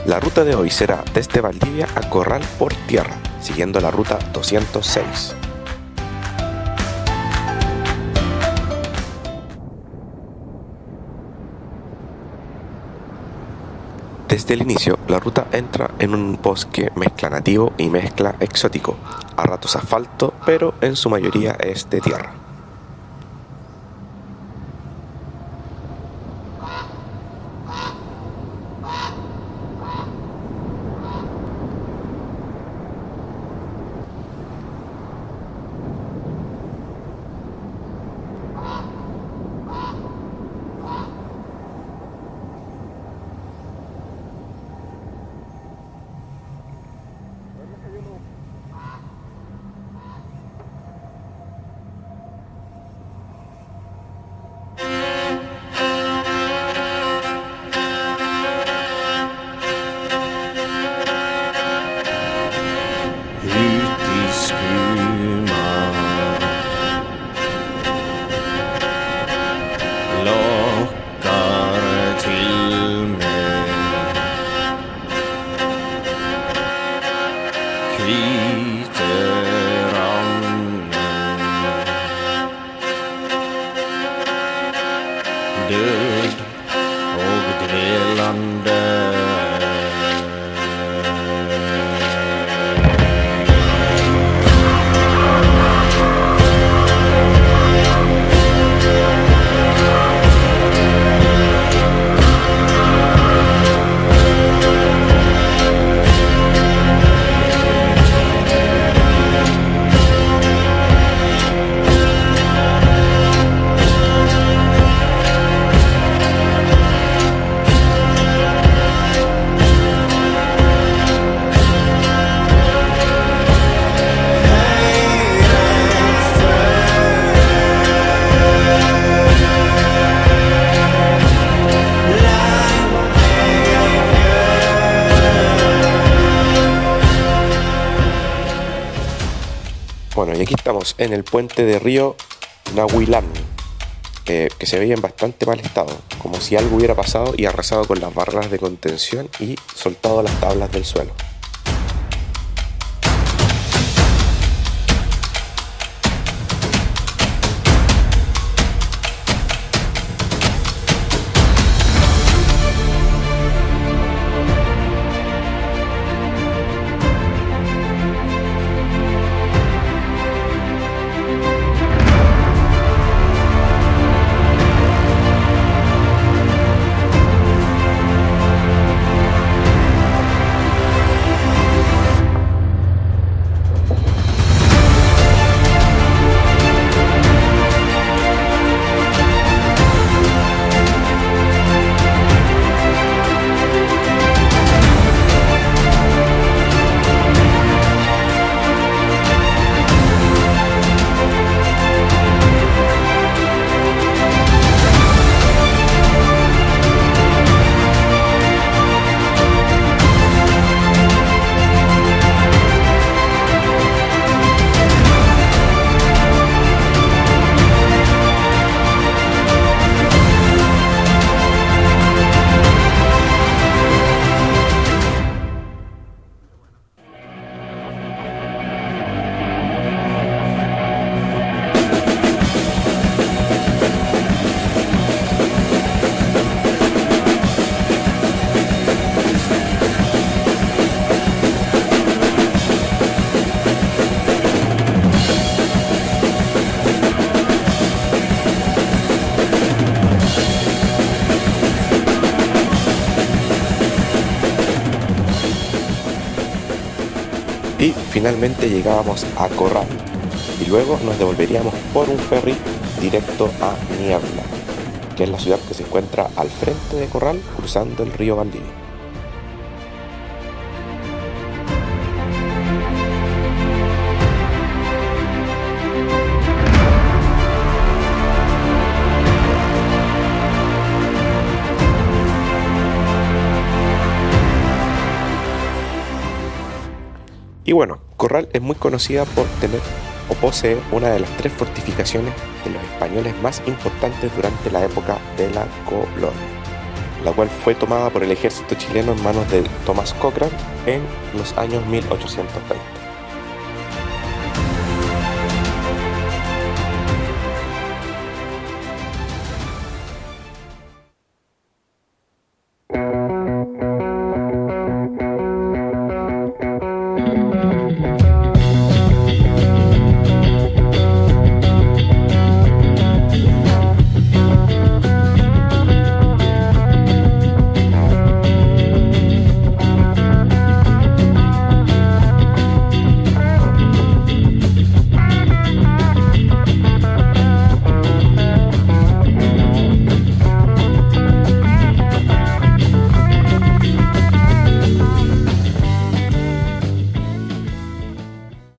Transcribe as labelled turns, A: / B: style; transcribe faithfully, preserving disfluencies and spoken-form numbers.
A: La ruta de hoy será desde Valdivia a Corral por tierra, siguiendo la ruta doscientos seis. Desde el inicio, la ruta entra en un bosque mezcla nativo y mezcla exótico, a ratos asfalto, pero en su mayoría es de tierra.
B: Død og dvelende.
A: Bueno, y aquí estamos en el puente de río Nahuilán, eh, que se veía en bastante mal estado, como si algo hubiera pasado y arrasado con las barras de contención y soltado las tablas del suelo. Y finalmente llegábamos a Corral y luego nos devolveríamos por un ferry directo a Niebla, que es la ciudad que se encuentra al frente de Corral cruzando el río Valdivia. Y bueno, Corral es muy conocida por tener o posee una de las tres fortificaciones de los españoles más importantes durante la época de la colonia. la cual fue tomada por el ejército chileno en manos de Tomás Cochrane en los años mil ochocientos veinte.